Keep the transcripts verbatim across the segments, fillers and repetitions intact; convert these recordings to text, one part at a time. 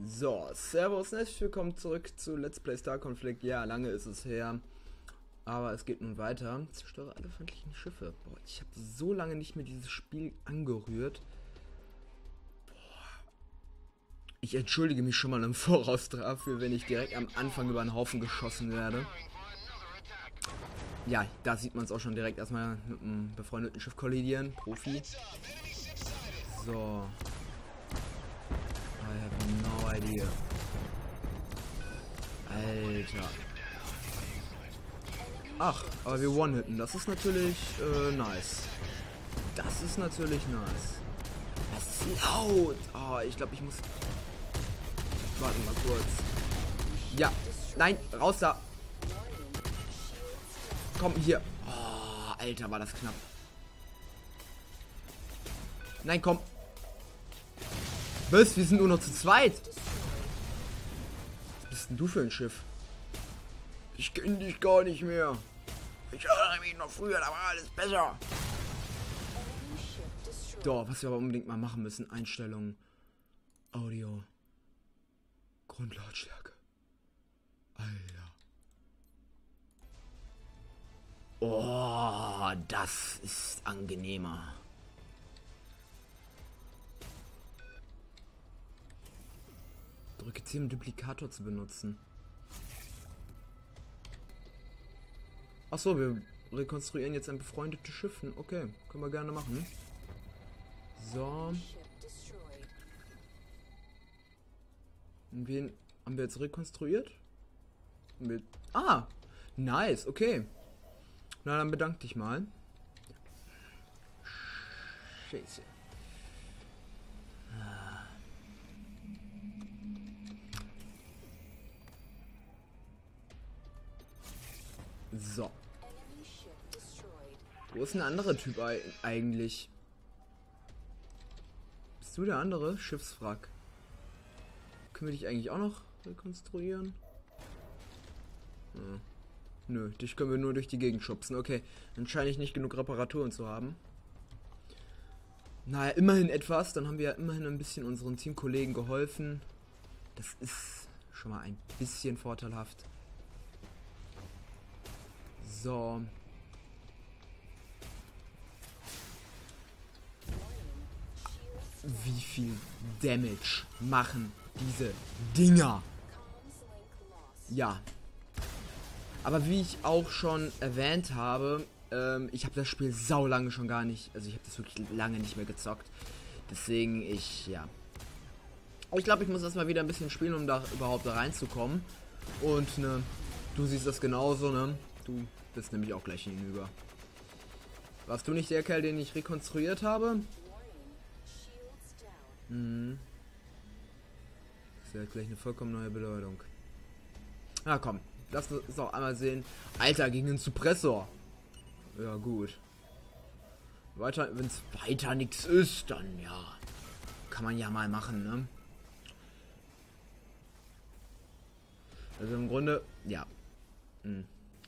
So, servus, herzlich willkommen zurück zu Let's Play Star Conflict. Ja, lange ist es her, aber es geht nun weiter. Zerstöre alle feindlichen Schiffe. Boah, ich habe so lange nicht mehr dieses Spiel angerührt. Boah. Ich entschuldige mich schon mal im Voraus dafür, wenn ich direkt am Anfang über einen Haufen geschossen werde. Ja, da sieht man es auch schon direkt erstmal mit einem befreundeten Schiff kollidieren. Profi. So. I have no idea. Alter. Ach, aber wir one-hitten. Das ist natürlich äh, nice. Das ist natürlich nice. Das ist laut. Oh, ich glaube, ich muss... Warte mal kurz. Ja. Nein, raus da. Komm, hier. Oh, Alter, war das knapp. Nein, komm. Was? Wir sind nur noch zu zweit. Was bist denn du für ein Schiff? Ich kenne dich gar nicht mehr. Ich erinnere mich noch früher, da war alles besser. Doch, was wir aber unbedingt mal machen müssen. Einstellungen. Audio. Grundlautstärke. Alter. Oh, das ist angenehmer. Drücke C, um Duplikator zu benutzen. Achso, wir rekonstruieren jetzt ein befreundetes Schiff. Okay, können wir gerne machen. So. Und wen haben wir jetzt rekonstruiert? Mit. Ah! Nice, okay. Na, dann bedank dich mal. Scheiße. So. Wo ist ein anderer Typ eigentlich? Bist du der andere? Schiffswrack. Können wir dich eigentlich auch noch rekonstruieren? Ja. Nö, dich können wir nur durch die Gegend schubsen. Okay, dann scheine ich nicht genug Reparaturen zu haben. Naja, immerhin etwas. Dann haben wir ja immerhin ein bisschen unseren Teamkollegen geholfen. Das ist schon mal ein bisschen vorteilhaft. So. Wie viel Damage machen diese Dinger? Ja. Aber wie ich auch schon erwähnt habe, ähm, ich habe das Spiel sau lange schon gar nicht, also ich habe das wirklich lange nicht mehr gezockt. Deswegen ich, ja. Ich glaube, ich muss erstmal wieder ein bisschen spielen, um da überhaupt da reinzukommen. Und ne, du siehst das genauso, ne? Du bist nämlich auch gleich hinüber. Warst du nicht der Kerl, den ich rekonstruiert habe? Mhm. Das hat gleich eine vollkommen neue Bedeutung. Na komm, lass uns auch einmal sehen. Alter, gegen den Suppressor. Ja gut. Weiter, wenn es weiter nichts ist, dann ja. Kann man ja mal machen, ne? Also im Grunde, ja. Hm.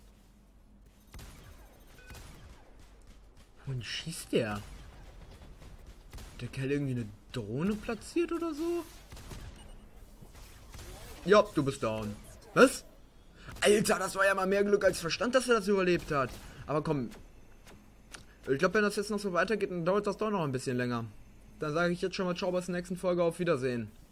Und schießt der? Der Kerl irgendwie eine Drohne platziert oder so? Ja, du bist down. Was? Alter, das war ja mal mehr Glück als Verstand, dass er das überlebt hat. Aber komm. Ich glaube, wenn das jetzt noch so weitergeht, dann dauert das doch noch ein bisschen länger. Dann sage ich jetzt schon mal ciao bis zur nächsten Folge. Auf Wiedersehen.